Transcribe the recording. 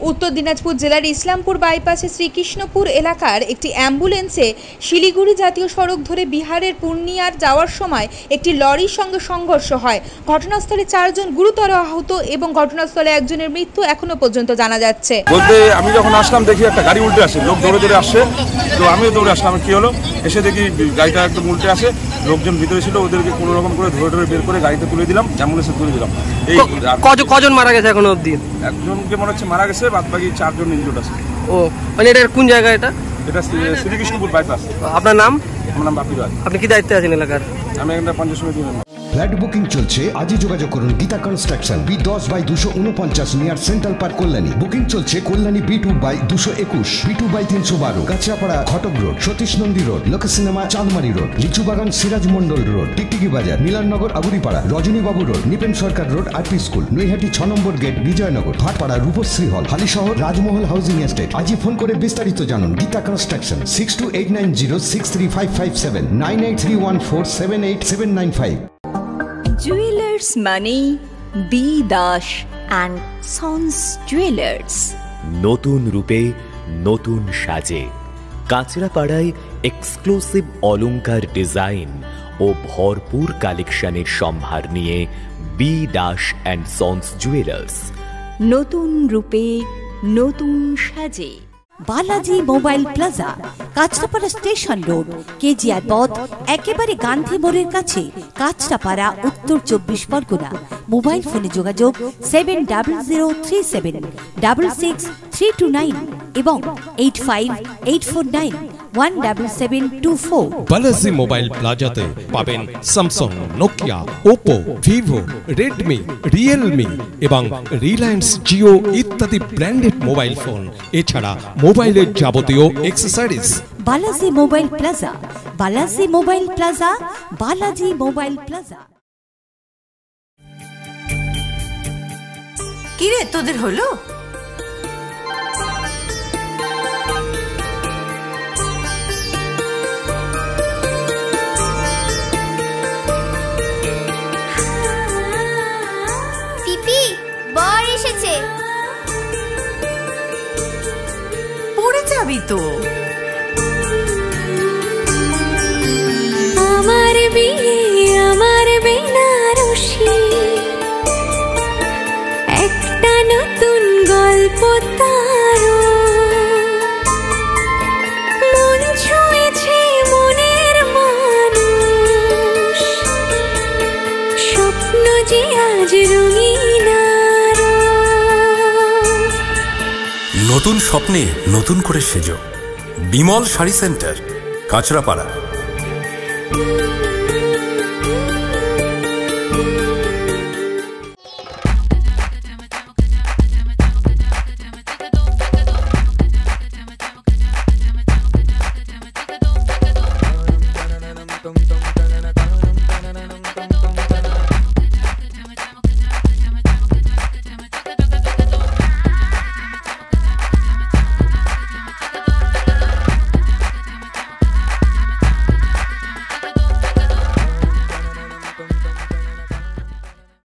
উত্তর দিনাজপুর জেলার ইসলামপুর বাইপাসে শ্রীকৃষ্ণপুর এলাকার একটি অ্যাম্বুলেন্সে শিলিগুড়ি জাতীয় সড়ক ধরে বিহারের পূর্ণিয়ার যাওয়ার সময় একটি লরির সঙ্গে সংঘর্ষ হয়। ঘটনাস্থলে 4 জন গুরুতর আহত এবং ঘটনাস্থলে একজনের মৃত্যু এখনো পর্যন্ত জানা যাচ্ছে। বলতে আমি যখন আসলাম দেখি একটা গাড়ি উল্টে আসে, লোক দৌড়ে দৌড়ে আসছে, তো আমিও দৌড়ে আসলাম। কি হলো, এসে দেখি গাড়িটা একদম উল্টে আসে, লোকজন ভিতরে ছিল, ওদেরকে কোনো রকম করে ধরে বের করে গাড়িতে তুলে দিলাম, অ্যাম্বুলেন্সে তুলে দিলাম। এই কজন মারা গেছে এখনো অবধি? একজনকে মনে হচ্ছে মারা গেছে, বাদ বাকি 4 জন ইনজুর্ড আছে। ও মানে এটা কোন জায়গা? এটা শ্রীকৃষ্ণপুর বাইপাস। আপনার নাম? আমার নাম বাপি রায়। আপনি কি দায়িত্বে আছেন এলাকার? আমি এখানটা পঞ্চায়েত সমিতি মেম্বার। ফ্ল্যাট বুকিং চলছে, আজই যোগাযোগ করুন Geeta construction, B10/249 near central park, Kalyani. Booking চলছে Kalyani B2/221, B2/312, Kanchrapara Ghatak road, Satish Nandi road, Lok cinema Chandmari road, Lichubagan Siraj Mandal road, Tiktiki Bazar, Milannagar Aguripara, Rajanibabu road, Nipen Sarkar road, RP school, Naihati 6 নম্বর gate, Bijoynagar, Bhatpara Rupashree hall, Halisahar Rajmahal housing estate. আজই ফোন করে বিস্তারিত জানুন। গীতা কনস্ট্রাকশন 6289063557, 9831478795। জুয়েলার্স মানে B Das and sons jewellers. নতুন রূপে নতুন সাজে কাঁচরাপাড়ায় এক্সক্লুসিভ অলংকার ডিজাইন ও ভরপুর কালেকশনের সম্ভার নিয়ে B Das and sons jewellers. নতুন রূপে নতুন সাজে। Balaji mobile plaza, Kanchrapara station road, KGR পথ, একেবারে গান্ধী মোড়ের কাছে, কাঁচরাপাড়া, উত্তর 24 পরগনা। মোবাইল ফোনে যোগাযোগ 7003766329 এবং 8584917724। বালাজি মোবাইল প্লাজাতে পাবেন Samsung, Nokia, Oppo, Vivo, Redmi, Realme এবং রিলায়েন্স জিও ইত্যাদি ব্র্যান্ডেড মোবাইল ফোন, এছাড়া মোবাইলের যাবতীয় accessories. Balaji mobile plaza, Balaji mobile plaza, Balaji mobile plaza. কি রে, তোদের হলো? পিপি, বর এসেছে। পড়ে যাবি তো। আমার বিয়ে, আমার বেনারসি, একটা নতুন গল্প তারো, মন ছুঁয়েছে মনের মানুষ, স্বপ্ন যে আজ রঙিন আরো। নতুন স্বপ্নে নতুন করে সেজো। বিমল শাড়ি সেন্টার, কাঁচরাপাড়া।